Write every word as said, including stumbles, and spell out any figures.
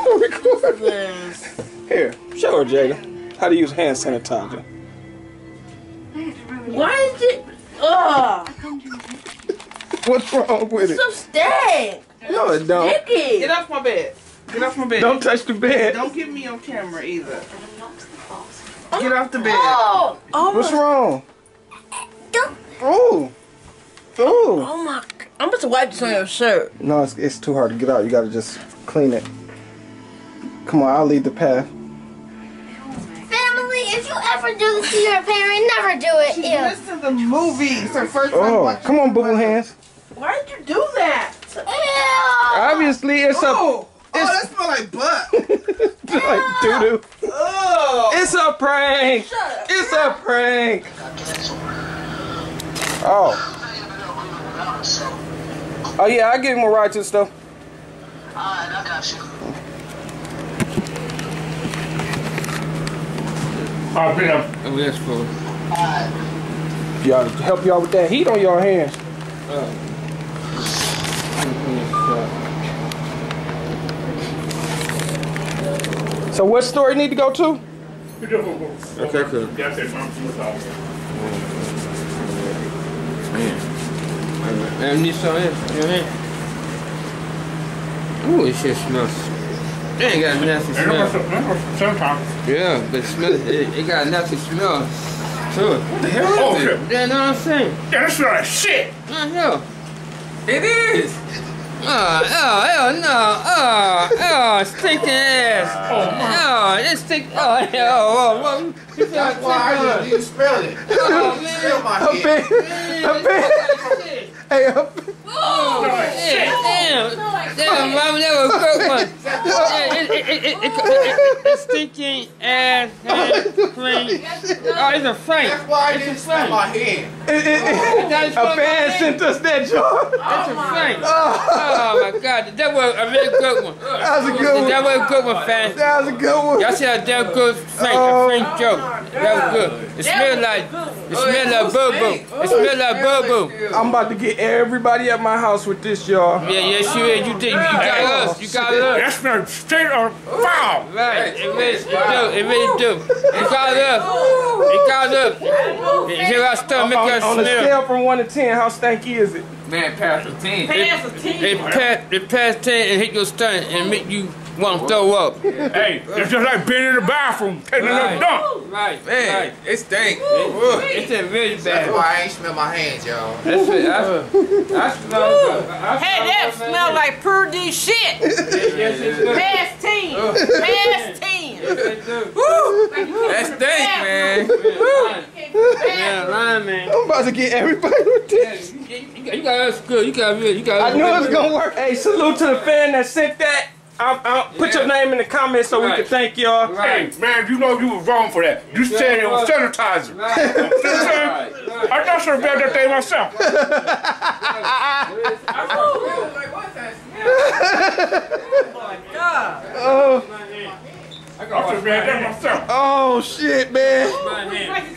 Record this. Here, show her, Jada, how to use hand sanitizer. Why is it? Ugh. What's wrong with It's it? so stank. No, it don't. Sticky. Get off my bed. Get off my bed. Don't touch the bed. Don't get me on camera either. Get off the bed. Oh, oh What's my. wrong? Don't. Ooh. Ooh. Oh my. I'm supposed to wipe this on your shirt. No, it's, it's too hard to get out. You gotta just clean it. Come on, I'll lead the path. Family, if you ever do this to your parent, never do it. She Ew. missed the movie. It's her first time Oh, watching come on, it. boo boo hands. Why did you do that? Ew. Obviously, it's a. Oh, oh, It's- that smells like butt. like doo doo. Oh. It's a prank. Shut up. It's a prank. Oh. Oh yeah, I give him a ride to the store. Alright, I got you. I'll bring up. Alright. Y'all help y'all with that heat on y'all hands. So what store you need to go to? Okay, cool. That's it, Mom. Man, you saw it? You know what I mean? Ooh, it shit smells. It ain't got a nasty smell. Sometimes. Yeah, but it smells, it, it got a nasty smell to it. What the hell is Oh, it? shit. Yeah, know what I'm saying? Yeah, that smells like shit. Oh, hell. It is. Oh, oh, hell no. Oh, oh, stinking ass. Oh, my. Oh, it stink. Oh, hell. Oh, oh, oh. That's why I didn't even spell it. Oh, man. Spell my A head. bit. A bit. Hey, a bit. Oh, shit. Damn. Damn, mama, that was a good one. Yeah, it, it, it, it, it, it, it's stinking ass hand clean. Oh, it's a Frank. That's why I It's a didn't spell Frank. my head. It, it, it, That's a fan sent us that jar. It's a Frank. Oh, my God. That was a really good one. That was a good one. That was a good one, fan. That was a good one. Y'all see a damn good Frank, Oh. a Frank joke. That was good. It smelled like, it smelled like boo-boo. It smelled like boo-boo. I'm about to get everybody at my house with this, y'all. Yeah, yes, you is. You did. You got us. You got us. That smells straight on foul. Right. It really, it do. It really do. You got us. You got us. Here I start making us On a smell. scale from one to ten, how stanky is it? Man, pass a ten. Pass a ten. It pass, it pass ten and hit your stomach and make you want to throw up. Hey, it's just like being in the bathroom, taking Right. a dump. Right. Man, Right. it stink. It's a really That's bad. why I ain't smell my hands, y'all. That's it. That's, that's smell. Hey, that smell like purdy shit. Yes, it do. Pass ten. Pass ten. That stink, man. Man, lying, man. I'm about to get everybody with this. You, you, you got us good. You got really. You got. I knew it was gonna work. Hey, salute to the fan that sent that. I'll, I'll put your name in the comments so we Right. can thank y'all. Hey, man, you know you was wrong for that. You said it was sanitizer. Right. See what I'm saying? Right. Right. I just should have read that thing myself. Oh, I should have read that myself. oh shit, man. My hand.